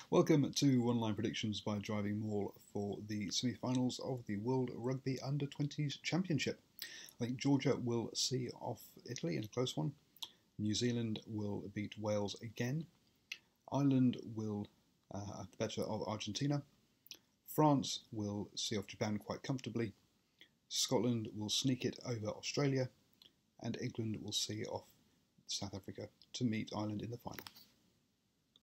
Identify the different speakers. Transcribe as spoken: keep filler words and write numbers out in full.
Speaker 1: Welcome to One Line Predictions by Driving Mall for the semi-finals of the World Rugby Under twenties Championship. I think Georgia will see off Italy in a close one. New Zealand will beat Wales again. Ireland will uh, have the better of Argentina. France will see off Japan quite comfortably. Scotland will sneak it over Australia. And England will see off South Africa to meet Ireland in the final.